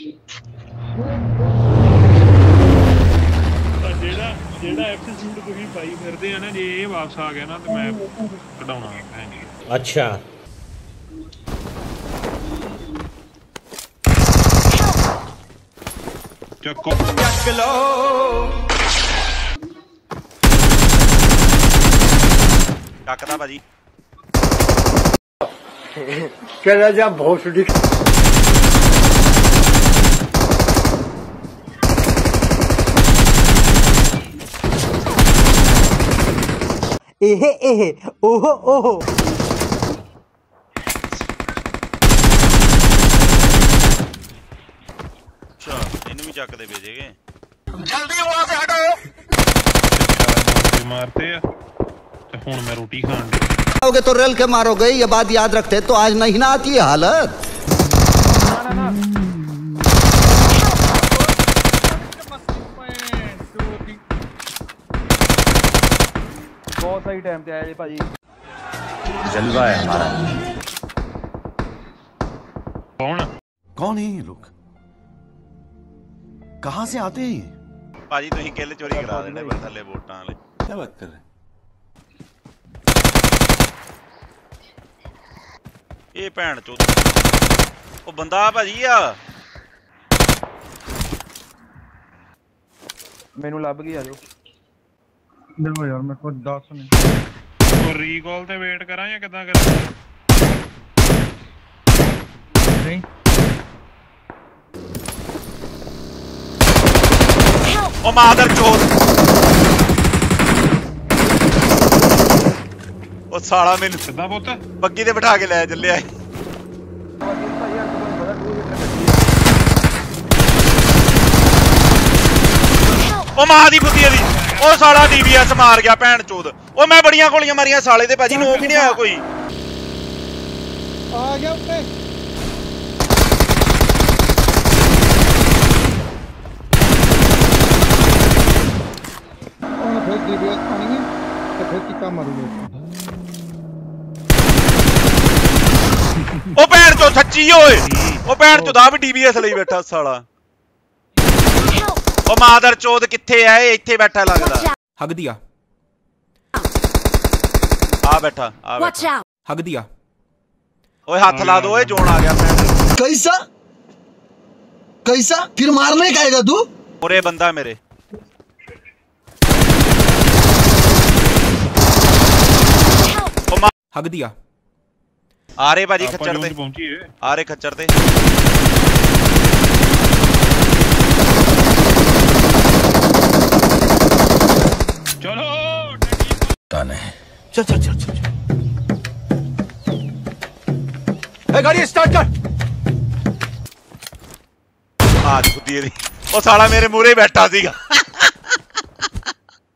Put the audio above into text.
जेड़ा एपिसोड तुसीं पाई फिरदे आ ना, जे ये वापस आ गया ना तो मैं कढाउणा है। अच्छा चक्को चक लो चकदा भाजी चला जा भोसड़ी एहे एहे ओहो ओहो अच्छा इन्हें भी चकदे भेजेगे जल्दी वहां से हटो मारते हैं तो हुण मैं रोटी खान आओगे तो रेल के मारोगे, ये बात याद रखते तो आज नहीं ना आती है हालत। बहुत सही टाइम पे आया जी भाजी। जलवा है हमारा। कौन है ये लोग? कहाँ से आते हैं? भाजी तुम किल चोरी करा देने पर थले वोटां वाले। क्या बात कर रहे हैं? ये भैन चोद ओ बंदा भाजी आ मैनू लभ गई आ जाओ। देखो यार मैं खुद 10 मिनट और रीकॉल ते वेट करा या किदां करा नहीं ओ मादर चोद ओ साला मैनू किदां पुੱਤ बग्गी ते बिठा के ले चलिया ओ मां दी बुद्धि दी ओ साला डीवीएस मार गया भैन चोद ओ मैं बड़ियां गोलियां मारियां साले दे भाजी नोक ही नहीं आया कोई आ गया उत्ते और फिर डीवीएस पानी है तो फिर कितना मारूंगा ओ भैन चोद सच्ची ओए ओ भैन चोद आ भी डीवीएस ਲਈ बैठा साला ओ मादर चोद किथे है इथे बैठा लगदा हग दिया आ बैठा हग दिया ओए हाथ ला दो ओए जोन आ गया भैन कैसा कैसा फिर मारने का आएगा तू? ओरे बंदा मेरे ओ हग दिया आ रहे भाजी खच्चर ते आ रहे खच्चर ते चलो ताने चल चल चल चल गाड़ी स्टार्ट कर। आज खुदी ओ साला मेरे मूरे बैठा सीगा